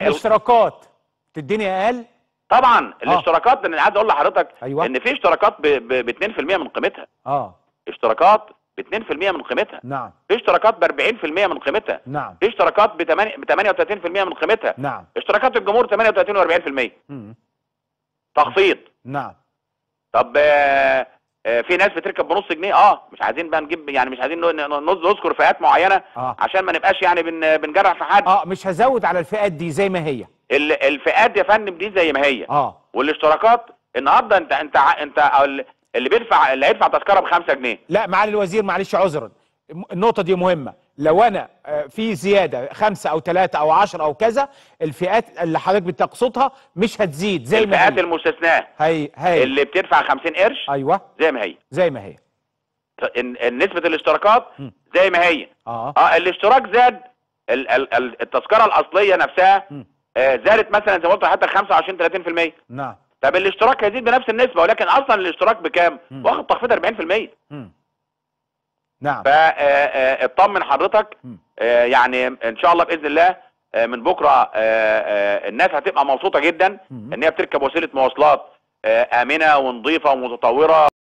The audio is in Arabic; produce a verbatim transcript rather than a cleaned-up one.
الاشتراكات تديني اقل؟ طبعا الاشتراكات، انا عايز اقول لحضرتك أيوة. ان في اشتراكات ب اتنين في المية من قيمتها. اه اشتراكات ب اتنين في المية من قيمتها. نعم. في اشتراكات ب اربعين في المية من قيمتها. نعم. في اشتراكات ب تمانية وتلاتين في المية من قيمتها. نعم. اشتراكات الجمهور تمانية وتلاتين و40 في المية تخفيض. نعم. طب آه آه في ناس بتركب بنص جنيه، اه مش عايزين بقى نجيب، يعني مش عايزين نذكر فئات معينه آه. عشان ما نبقاش يعني بن بنجرح في حد. اه مش هزود على الفئات دي زي ما هي. الفئات يا فندم دي زي ما هي. اه والاشتراكات النهارده انت انت انت اللي بيدفع اللي هيدفع تذكره ب خمسة جنيه. لا معالي الوزير معلش عذرا، النقطة دي مهمة. لو أنا في زيادة خمسة أو ثلاثة أو عشرة أو كذا، الفئات اللي حضرتك بتقصدها مش هتزيد زي ما هي. الفئات المستثناة هي هي اللي بتدفع خمسين قرش أيوه زي ما هي. زي ما هي. نسبة الاشتراكات زي ما هي. اه اه الاشتراك زاد، ال ال التذكرة الأصلية نفسها آه زادت مثلا زي ما قلت حتى خمسة وعشرين تلاتين في المية. نعم. طب الاشتراك هيزيد بنفس النسبة، ولكن أصلا الاشتراك بكام؟ واخد تخفيض اربعين في المية. نعم. فاطمن حضرتك آه يعني ان شاء الله باذن الله آه من بكره آه آه الناس هتبقى مبسوطه جدا ان هي بتركب وسيله مواصلات آه امنه ونظيفه ومتطوره.